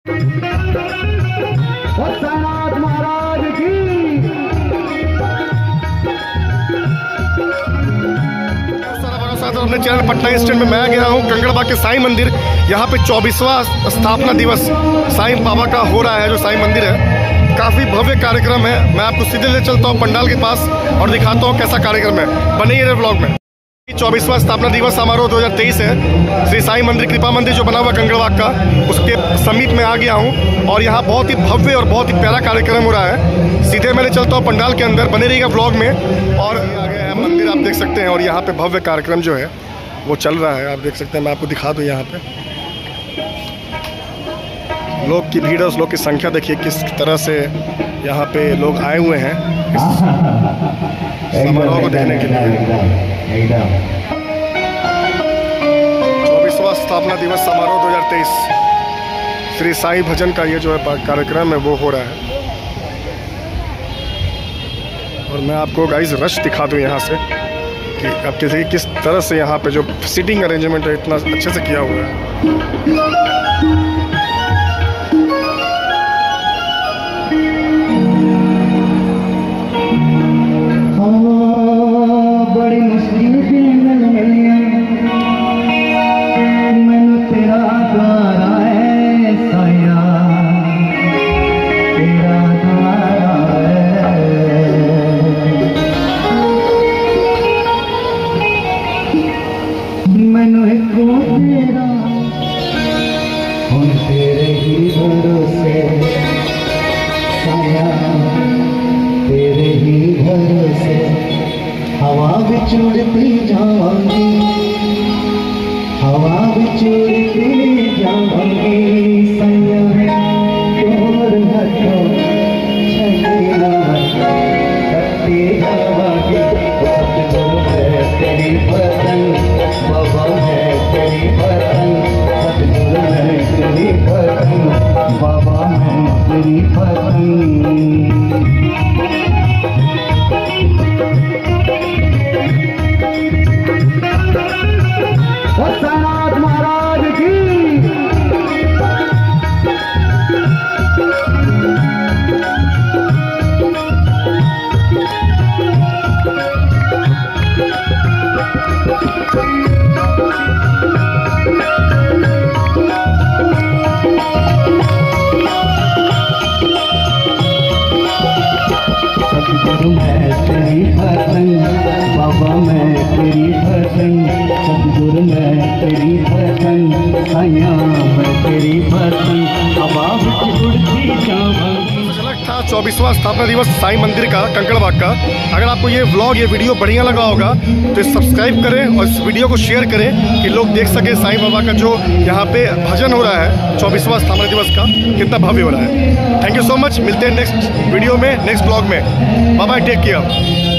महाराज की। अपने channel Patna stand में मैं गया हूँ कंकड़बाग के साईं मंदिर। यहाँ पे 24वां स्थापना दिवस साईं बाबा का हो रहा है। जो साईं मंदिर है काफ़ी भव्य कार्यक्रम है। मैं आपको सीधे ले चलता हूँ पंडाल के पास और दिखाता हूँ कैसा कार्यक्रम है। बने ही रहे व्लॉग में। 24वां स्थापना दिवस समारोह 2023 है। श्री साईं मंदिर कृपा मंदिर जो बना हुआ कंकड़बाग का, उसके समीप में आ गया हूँ और यहाँ बहुत ही भव्य और बहुत ही प्यारा कार्यक्रम हो रहा है। सीधे मैं ले चलता हूँ पंडाल के अंदर। बने रहिएगा व्लॉग में। और आगे है मंदिर, आप देख सकते हैं। और यहाँ पे भव्य कार्यक्रम जो है वो चल रहा है, आप देख सकते हैं। मैं आपको दिखा दूँ यहाँ पे लोग की भीड़ है, उस लोग की संख्या देखिए किस तरह से यहाँ पे लोग आए हुए हैं समारोह को देखने के लिए। 24वां स्थापना दिवस समारोह 2023 श्री साईं भजन का ये जो है कार्यक्रम है वो हो रहा है। और मैं आपको गाइस रश दिखा दूँ यहाँ से कि आप किस तरह से यहाँ पे जो सीटिंग अरेंजमेंट है इतना अच्छे से किया हुआ है। हवा बिछुड़ती जाऊंगी, हवा बिछुड़ती जाऊंगी, सैया तोर हथों छकीना कटती जाऊंगी। सतगुरु है तेरी पतंग, बाबा है तेरी पतंग, सतगुरु है तेरी पतंग, बाबा है तेरी पतंग। महाराज की। सतगुरु मैं तेरी पतंग, बाबा मैं तेरी पतंग, सतगुरु मैं तेरी पतंग, साईं मैं तेरी पतंग, हवा बिच उड़ती जाऊंगी। था 24वां स्थापना दिवस साईं मंदिर का कंकड़बाग का। अगर आपको ये व्लॉग ये वीडियो बढ़िया लगा होगा तो सब्सक्राइब करें और इस वीडियो को शेयर करें कि लोग देख सके साईं बाबा का जो यहाँ पे भजन हो रहा है 24वां स्थापना दिवस का कितना भव्य हो रहा है। Thank you so much. मिलते हैं नेक्स्ट वीडियो में, नेक्स्ट व्लॉग में। Bye bye, take care.